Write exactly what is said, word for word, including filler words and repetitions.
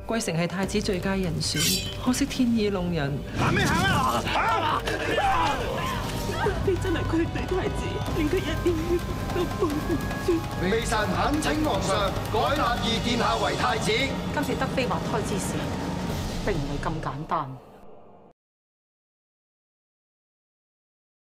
貴城係太子最佳人選，可惜天意弄人。 行咩行啊？ 你真係愧對太子，令佢一點血都報唔住。 微臣懇請皇上改立二殿下為太子。 今次德妃滑胎之事，並唔係咁簡單。